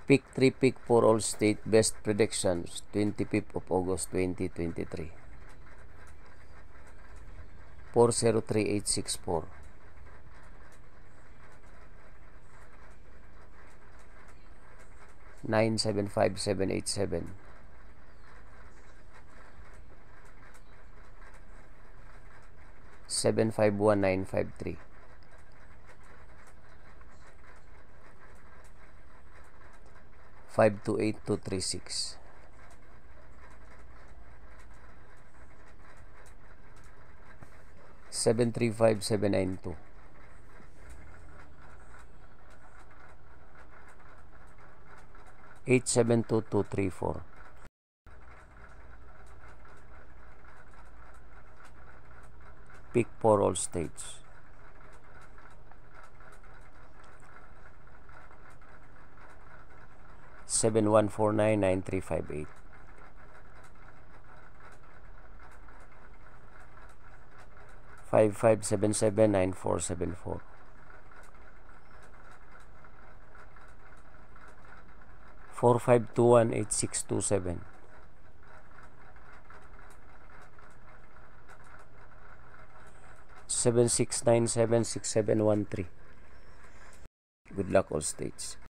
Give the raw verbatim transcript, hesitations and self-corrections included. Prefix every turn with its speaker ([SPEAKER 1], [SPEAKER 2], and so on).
[SPEAKER 1] Pick three, pick four, all state best predictions, twenty-fifth of August twenty twenty-three. four zero three eight six four. nine seven five seven eight seven. seven five one nine five three. five two eight two three six. seven three five seven nine two. eight seven two two three four. Pick four, all states. seven one four nine nine three five eight. five five seven seven nine four seven four. four five two one eight six two seven. seven six nine seven six seven one three. Good luck, all states.